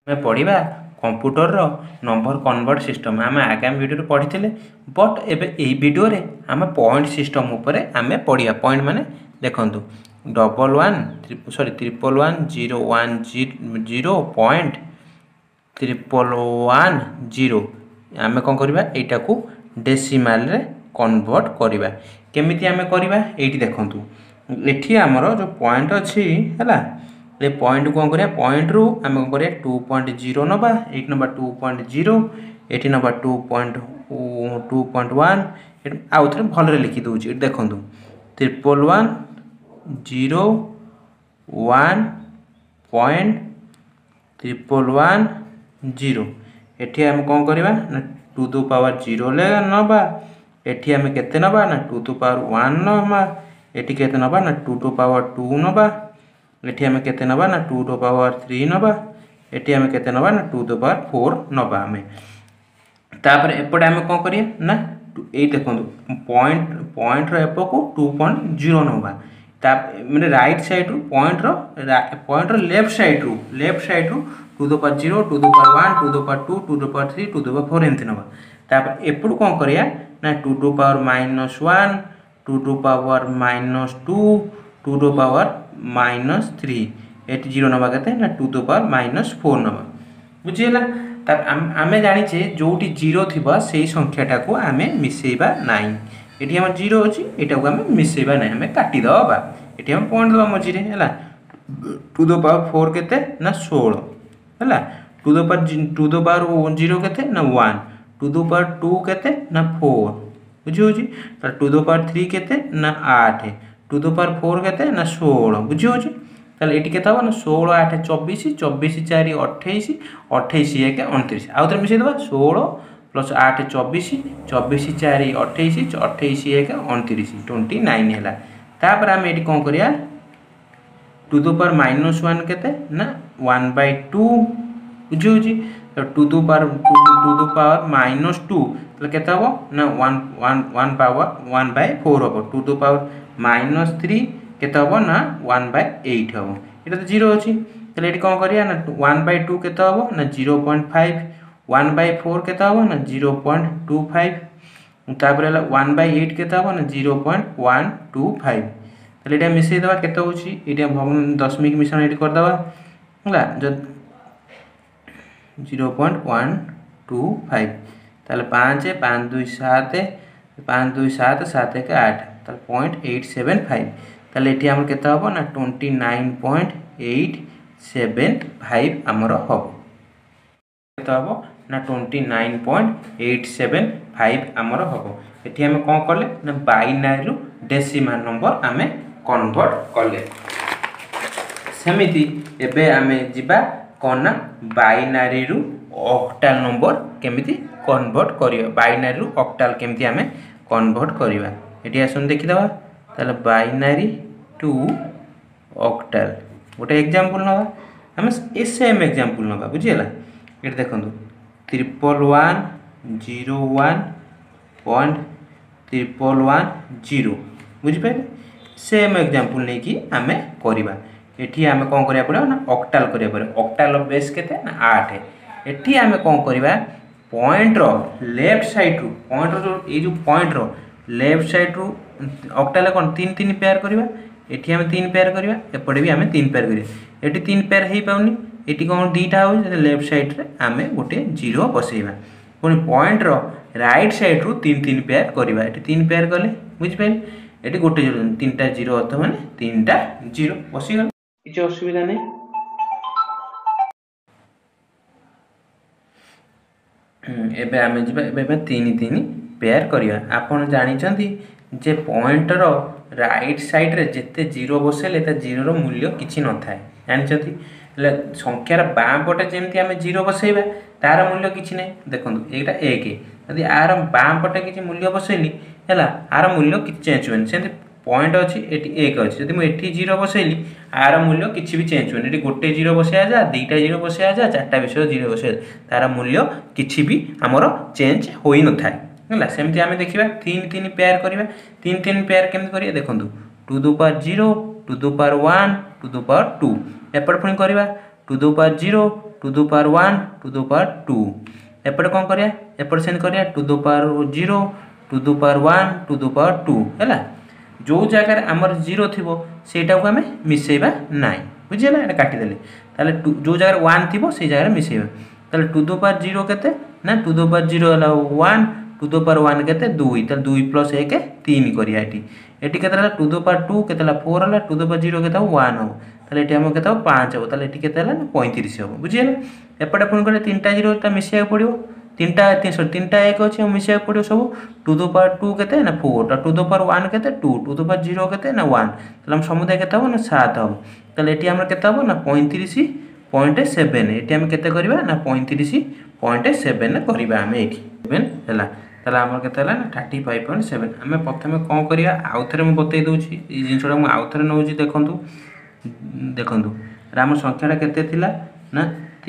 मैं पढ़ा कंप्यूटर रो नंबर कन्वर्ट सिस्टम आम आगामी वीडियो पढ़ी थे बट एबे ए वीडियो रे आम पॉइंट सिस्टम उपरे आम पढ़िया पॉइंट माने देखंतु 11110110.1110 आम कौन करवा एटा को डेसिमाल रे कन्वर्ट करवा केमिति आम करवा एठी देखंतु एठी हमर जो पॉइंट अछि हला ये पॉइंट को कौन करिया पॉइंट रू आम कौन करिया 2.0 नबा एक नंबर 2.0 एठी नंबर 2.1 आउ थरे भल रे लिखि दउची एठी देखंतु 1101.1110 एठी हम कौन करिवा ना 2 टू पावर 0 ले नबा एठी हम केते नबा ना 2 टू पावर 1 नबा एठी केते नबा ना 2 टू पावर 2 नबा एठी हम केते नबा ना 2 टू पावर 3 नबा एठी हम केते नबा ना 2 टू पावर 4 नबा हमें तापर एपटे हम कोन करिया ना ए देखंतु पॉइंट रो एपो को 2.0 नबा ता माने राइट साइड रो पॉइंट रो लेफ्ट साइड रो 2 two power 0 2 two power 1 2 two power 2 2 two power 3 2 two power 4 एंत नबा तापर एपटु कोन करिया ना 2 two power -1 2 two power -2 2 two power -3 एट 0 नबा केते ना 2 टू पावर -4 नबा बुझियला त आमे जानि छे जोटी 0 थिबा सेही संख्याटा को आमे मिसेइबा नाही एठी हम 0 अछि एटा को आमे मिसेइबा नाही आमे काटी दबा एठी हम पॉइंट दबा मझी रे हला 2 टू पावर 4 केते ना 16 हला 2 टू पावर 0 केते ना 1 2 टू पावर 2 केते ना 4 बुझियो छी त 2 टू पावर 3 केते ना 8 2 टू पावर 4 केते ना 16 बुझियो छी ताले एटी केता हो ना 16 8 24 24 4 28 28 1 29 आउ तर मिसे दबा 16 प्लस 8 24 24 4 28 28 1 29 29 हैला तापर हम एटी कोन करिया 2 टू पावर -1 केते ना 1/2 बुझियो छी तो 2 टू पावर -2 ताले केता हो ना 1 पावर 1/4 हो 2 टू पावर -3 केता हो ना 1/8 हो एटा तो 0 अछि तले एटी कोन करिया ना 1/2 केता हो ना 0.5 1/4 केता हो ना 0.25 तापर 1/8 केता हो ना 0.125 तले एटा मिसे दबा केता होछि एटा भग्न दशमिक मिश्रण एटी कर दबा होला ज 0.125 ताले 5 5 2 7 5 2 7 7 1 8 ताले 0.875 ताले एठी हमर केता हो ना 29.875 हमर हो केता हो ना 29.875 हमर हो एठी हम कोन करले ना बाइनरी रु डेसिमल नंबर हमें कन्वर्ट करले सेमिति एबे हमें जिबा कोन ना बाइनरी रु ऑक्टल नंबर केमिति कन्वर्ट करियो बाइनरी रु ऑक्टल केमिति हमें कन्वर्ट करिवा एठी आसन देखि दबा ताले बाइनरी टू ऑक्टल गोटे एग्जांपल नबा हम ए सेम एग्जांपल नबा बुझियला एठी देखंतु 1101.1110 बुझि पाइले सेम एग्जांपल नै कि हमें करिवा एठी हमें कोन करिया पड़ो ना ऑक्टल करिया पड़ो ऑक्टल ऑफ बेस केते ना 8 एठी हमें कोन करिवा पॉइंट रो लेफ्ट साइड रो पॉइंट रो ए जो पॉइंट रो लेफ्ट साइड रो ऑक्टल कोन 3 3 पेयर करिवा एठी हम 3 पेयर करिवा एपडे भी हमें 3 पेयर करिया एठी 3 पेयर हेई पाउनी एठी कोन दीटा हो लेफ्ट साइड रे हमें गोटे 0 बसेइबा कोन पॉइंट रो राइट साइड रो 3 3 पेयर करिवा एठी 3 पेयर करले बुझ पाइल एठी गोटे 0 तीनटा 0 अर्थ माने तीनटा 0 बसी गल किछ असुविधा नै एबे हमें जिबा एबे 3 3 पेयर करिया आपण जानि चंती जे पॉइंट रो राइट साइड रे जेते 0 बसेले त 0 रो मूल्य किछि न थाए जानि चंती ले संख्यार बाम पटे जेमति हमें 0 बसेबा तार मूल्य किछि नै देखंतु एटा 1 यदि आर बाम पटे किछि मूल्य बसेली हैला आर मूल्य किछि चेंज होन सेंति पॉइंट अछि एटी 1 अछि यदि म एठी 0 बसेली आर मूल्य किछि भी चेंज होन एटी गोटे 0 बसेया जा दुईटा 0 बसेया जा चारटा विषय 0 बसेया तार मूल्य किछि भी हमरो चेंज होई न थाए होला सेमति हमें देखिबा 3 3 पेयर करिबा 3 3 पेयर केमति करिया देखंतु 2 two power 0 2 two power 1 2 two power 2 एपड फुनी करिबा 2 two power 0 two the power 1 two the power 2 एपटे कौन करिया एपटे सेंड करिया two the power 0 two the power 1 two the power 2 हैला जो जगह आमर 0 थिबो सेटा को हमें मिसेबा नाही बुझिला एटा काटी देले ताले जो जगह 1 थिबो से जगह मिसेबा ताले टू द पावर 0 केते ना टू द पावर 0 हला 1 टू द पावर 1 केते 2 ताले 2 प्लस 1 3 करिया एटी केते हला टू द पावर 2 केते हला 4 हला टू द पावर 0 केते 1 हो ताले एटी हम केते 5 हो ताले एटी केते हला 35 हो बुझिला एपटे पुन करे तीनटा 0 ता मिसेया पड़ियो तीनटा 1 अछि हम मिसेया पड़ियो सब टू द पावर 2 केते ना 4 टू द पावर 1 केते 2 टू द पावर 0 केते ना 1 ताले हम समुदाय केते हो ना 7 हो ताले एटी हम केते हो ना 35.7 एटी हम केते करबा ना 35.7 करबा हम एटी 7 हला ताले हमर केते हला ना 35.7 हमें प्रथमे कोन करिया आउथरे म बतै दोछि ई जिंसडा म आउथरे नउछि देखंतु राम संख्याटा केते थिला ना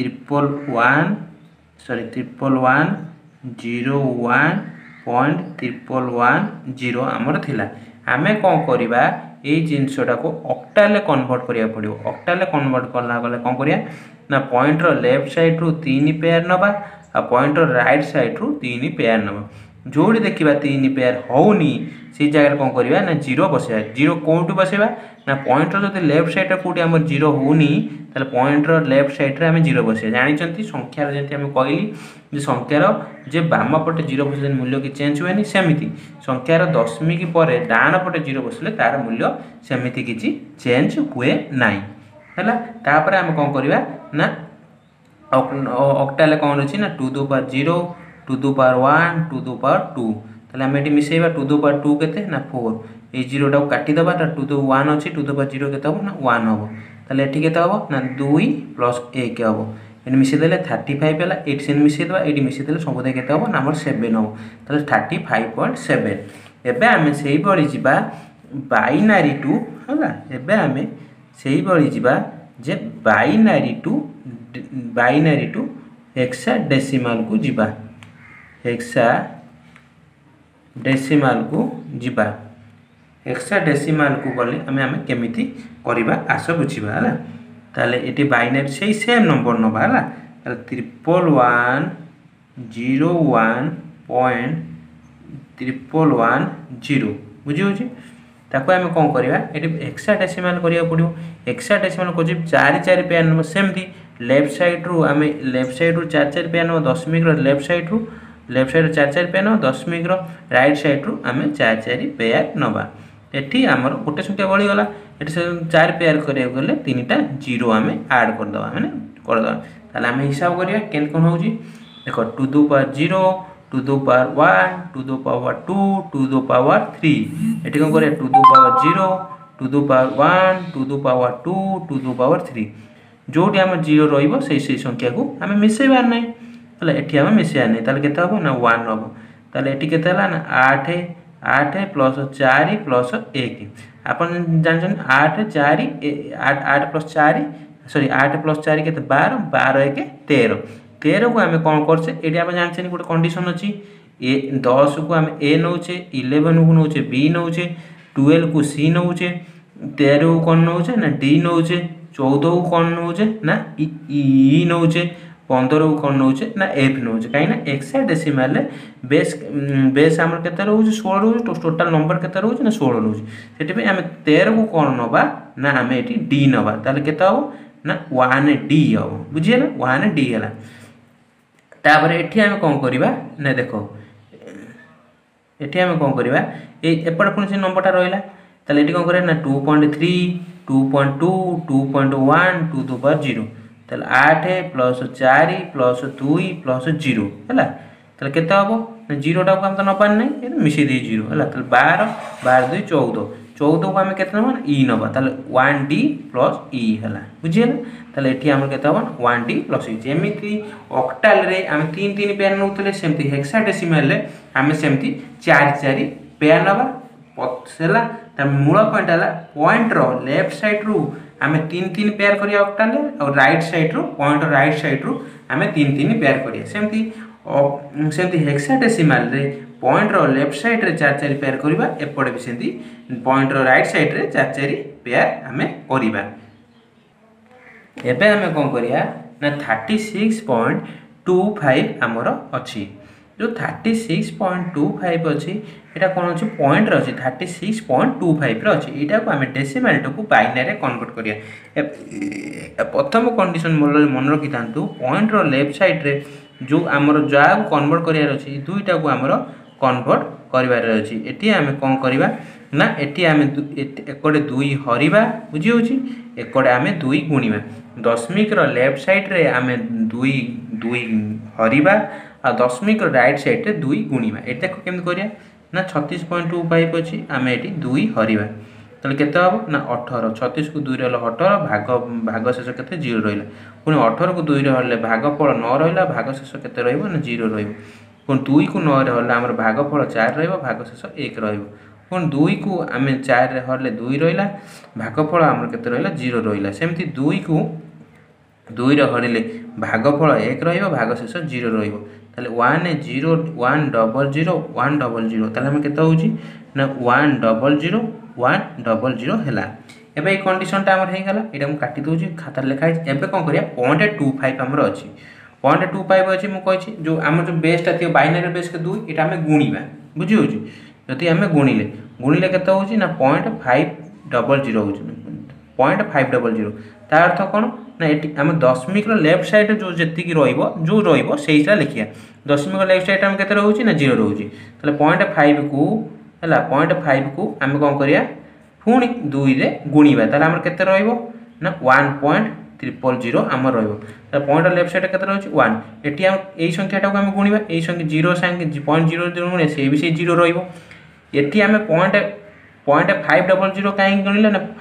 311.01.31110 आमर थिला आमे कोन करिबा ए जिंसडा को ऑक्टाल कन्वर्ट करिया पड़ियो ऑक्टाल कन्वर्ट करला गले कोन करिया ना पॉइंट रो लेफ्ट साइड रु 3 पेयर नबा आ पॉइंट रो राइट साइड रु 3 पेयर नबा जोड़ी देखिबा 3 पेयर होउनी से जगह कोन करिबा ना 0 बसेबा 0 कोउटु बसेबा ना पॉइंट रो जदि लेफ्ट साइड रे कोटी हमर 0 होउनी ताले पॉइंट रो लेफ्ट साइड रे हमें 0 बसे जानि चंती संख्या रे जेंति हम कहली जे संख्या रो जे बाम पटे 0 बसे मूल्य की चेंज होएनी सेमिति संख्या रो दशमिक परे डान पटे 0 बसले तार मूल्य सेमिति किछि चेंज हुए नाही हैला तापर हम कोन करिबा ना ऑक्टाल कोन अछि ना 2 the power 0 two the power 1 two the power 2 ताले हम एटी मिसेबा टू द पावर 2 केते ना 4 ए 0 टा काटी दबा ता टू द 1 अछि टू द पावर 0 केते हो ना 1 हो ताले एटी केते हो ना 2 प्लस 1 हो एटी मिसे देले 35 हला एटी सेन मिसे दबा एटी मिसे देले सबदे केते हो ना हमर 7 हो ताले 35.7 एबे हमें सेही बळी जिबा बाइनरी टू हला एबे हमें सेही बळी जिबा जे बाइनरी टू हेक्साडेसिमल को जिबा हेक्साडेसिमल को जिबा हेक्साडेसिमल को गले हमें केमिति करिबा आस बुझिबा हला ताले एटी बाइनरी सेही सेम नंबर नबा हला 111.11110 बुझि होछि ताको हमें कोन करिबा एटी हेक्साडेसिमल करिया पड़ियो हेक्साडेसिमल को जि 4 पेयर नंबर सेमती लेफ्ट साइड रु 4 पेयर नंबर दशमिक रो लेफ्ट साइड रु 4 पेयर नंबर दशमिक रो राइट साइड रु हमें 4 पेयर नबा एठी हमर गोटे संख्या बळी गला एठी 4 पेयर करिया गले तीनटा 0 हमें ऐड कर दबा माने कर दबा ताले हमें हिसाब करिया केन कोन होउची देखो two the power 0 two the power 1 two the power 2 two the power 3 एठी कोन करिया two the power 0 two the power 1 two the power 2 two the power 3 जोटी हम 0 रहिबो सेही संख्या को हमें मिसेबार नै हला एठी हम मिसेया नै ताले केते हबो ना 1 हबो ताले एठी केते हला ना 8 प्लस 4 प्लस 1 अपन जानछन 8 प्लस 4 सॉरी 8 प्लस 4 केते 12 12 1 13 को हमें कोन करछे एठी हम जानछन गोटे कंडीशन अछि ए 10 को हम ए नउछे 11 को नउछे बी नउछे 12 को सी नउछे 13 को कोन नउछे ना डी नउछे 14 को कोन नउछे ना ई नउछे 15 को कोन नउछे ना एफ नउछे काई ना हेक्साडेसिमल बेस हमर केते रहउछे 16 रहउछे टोटल नंबर केते रहउछे ना 16 रहउछे सेठी पे हम 13 को कोन नबा ना हम एठी डी नबा ताले केते हो ना 1D हो बुझियला 1D हला तापर एठी हम कोन करबा ना देखो एठी हम कोन करबा ए एपड पुन से नंबरटा रहइला ताले एठी कोन करे ना 2.3 2.2 2.1 टू द पावर 0 ताले 8 प्लस 4 प्लस 2 प्लस 0 हला ताले केते हबो ना 0 टा को हम त न पान नै मिसी दे 0 हला ताले 12 12 2 14 14 को हम केते नबा ई नबा ताले 1D प्लस ई हला बुझियला ताले एठी हमर केते हबो 1D प्लस ई जेमिति ऑक्टाल रे हम 3 पेयर नउतले सेमति हेक्साडेसिमल रे हम सेमति 4 पेयर नबा पछला त मूल पॉइंट हला पॉइंट रो लेफ्ट साइड रु हमें 3 पेयर करिया ऑक्टाल और राइट साइड रो पॉइंट राइट साइड रु हमें 3 पेयर करिया सेमति हेक्साडेसिमल रे पॉइंट रो लेफ्ट साइड रे 4 पेयर करिबा एपडे भी सेंती पॉइंट रो राइट साइड रे 4 पेयर हमें करिबा एबे हमें कोन करिया ना 36.25 आमर अच्छी जो 36.25 अच्छी यहाँ कौन अच्छी पॉइंट अच्छी 36.25 अच्छी यहाँ को आम डेसिमाल को बाइनरी कन्वर्ट करिया प्रथम कंडीशन मन रखी था पॉइंट लेफ्ट साइड रे जो आमर जहाँ कन्वर्ट करार अच्छी दुईटा को आमर कन्वर्ट करार अच्छी ये आम कौन करवा ना ये आम एकड़े दुई हरवा बुझी एकड़े आम दुई गुणिया दशमिक लेफ्ट साइड रे आम दुई दुई हरवा आ दशमिक राइट साइड रे दुई गुणिया ये देख केमती करिया ना 36.25 अच्छी आम ये दुई हरवा ताले केते हम ना 18 36 को 2 रे 18 भाग शेष केते 0 रहिला पुनी 18 को 2 रे हरले भागफल 9 रहिला भाग शेष केते रहइबो ना 0 रहइबो पुनी 2 को 9 रे हरले हमर भागफल 4 रहइबो भाग शेष 1 रहइबो पुनी 2 को आमे 4 रे हरले 2 रहिला भागफल हमर केते रहिला 0 रहिला सेमति 2 को 2 रे हरले भागफल 1 रहइबो भाग शेष 0 रहइबो ताले 1 0 1 0 1 0 ताले हम केते होउची ना 1 0 1 0 है एबे कंडीशन टा हमर हे गला एटा हम काटी दोची खाता लिखा है एबे कोन करिया 0.25 हमर अछि 0.25 अछि मु कहछि जो हमर जो बेस ता थियो बाइनरी बेस के 2 एटा हम गुणीबा बुझी होची जति हम गुणिले केते होची ना 0.500 होची 0.500 ता अर्थ कोन ना एटी हम दशमिक रो लेफ्ट साइड जो जति की रहइबो सेइटा लिखिया दशमिक लेफ्ट साइड हम केते रहउची ना 0 रहउची तले 0.5 को हला 0.5 को हम कोन करिया पुणी 2 रे गुणीबा ताले हमर केते रहइबो ना 1.300 हमर रहइबो त पॉइंट लेफ्ट साइड केते रहउची 1 एटी हम एई संख्याटा को हम गुणीबा एई संख्या 0 संख्या 0.00 गुणे से भी से 0 रहइबो एटी हम 0.500 काहे गुणिले ना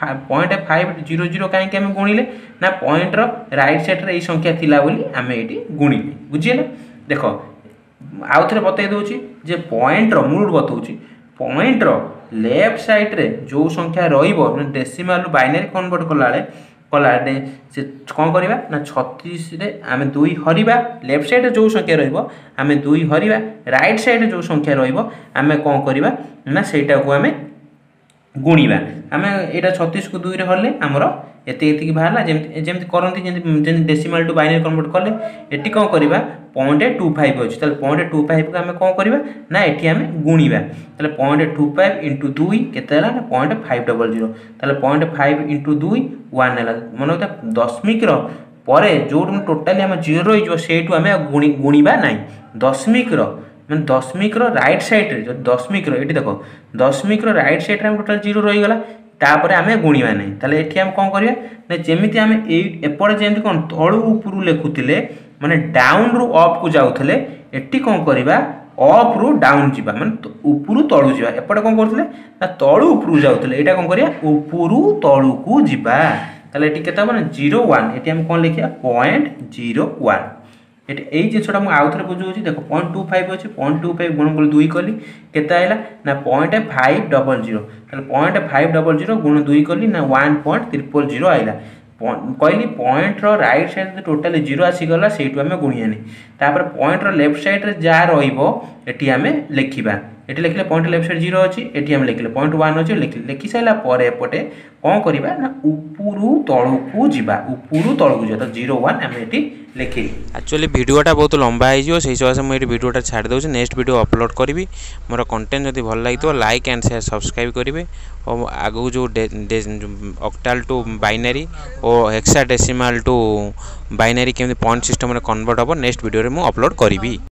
0.500 काहे हम गुणिले ना पॉइंट रो राइट साइड रे एई संख्या थिला बोली हम एटी गुणिले बुझिले देखो आउ थरे बतै दोची जे पॉइंट रो मूल बतौची पॉइंट रो लेफ्ट साइड रे जो संख्या रहिबो डेसिमल बाइनरी कन्वर्ट कलाडे से कोन करबा ना 36 रे आमे 2 हरिबा लेफ्ट साइड रे जो संख्या रहिबो आमे 2 हरिबा राइट साइड रे जो संख्या रहिबो आमे कोन करबा ना सेटा को आमे गुणीबा आमे एटा 36 को 2 रे हरले हमरो एते की बाहरला जेमति करंती जे डेसिमल टू बाइनरी कन्वर्ट करले एटी कोन करबा 0.25 अछि तले 0.25 को हमें कोन करबा ना एठी हमें गुणीबा तले 0.25 * 2 केते हला ना 0.500 तले 0.5 * 2 1 हला मन होता दशमिक रो परे जो टोटली हम 0 रहि जो सेटू हमें गुणीबा नाही दशमिक रो माने दशमिक रो राइट साइड रे जो दशमिक रो एठी देखो दशमिक रो राइट साइड रे हम टोटल 0 रहि गला तापर आमे गुणीबा नाही तले एठी हम कोन करिया ना जेमिति आमे एपड़ जेमिति कोन तळु उपरु लेखुतिले माने डाउन रु अप को जाउथले एठी कोन करबा अप रु डाउन जिबा माने उपरु तळु जिबा एपड़ कोन करथले ना तळु उपरु जाउथले एटा कोन करिया उपरु तळु को जिबा तले एठी केता माने 01 एठी हम कोन लिखिया 0.01 एठी एई जिसोटा मु आउथरे बुझौची देखो 0.25 अछि 0.25 गुण कर 2 कली केता आइला ना 0.500 तले 0.500 गुण 2 कली ना 1.300 आइला कहली पॉइंट रो राइट साइड टोटली 0 आसी गला सेटू हमें गुणियानी तापर पॉइंट रो लेफ्ट साइड रे जा रहिबो एठी हमें लिखिबा एठी लिखले पॉइंट लेफ्ट साइड 0 अछि एठी हम लिखले पॉइंट 1 अछि लिखि साइला परे एपटे कोन करबा ना उपरु तळु को जिबा उपरु तळु को जता 01 हम एठी लिखि एक्चुअली वीडियोटा बहुत लंबा है जो सही हिसाब से मुझे वीडियोटा छाड़ दूँ नेक्स्ट वीडियो अपलोड करी मोर कंटेंट जब भल लगे लाइक एंड शेयर सब्सक्राइब करेंगे और आगू जो ऑक्टाल टू बाइनरी और हेक्साडेसिमल टू बाइनरी केमती पॉइंट सिस्टम में कन्वर्ट हम नेक्स्ट वीडियो में अपलोड करी।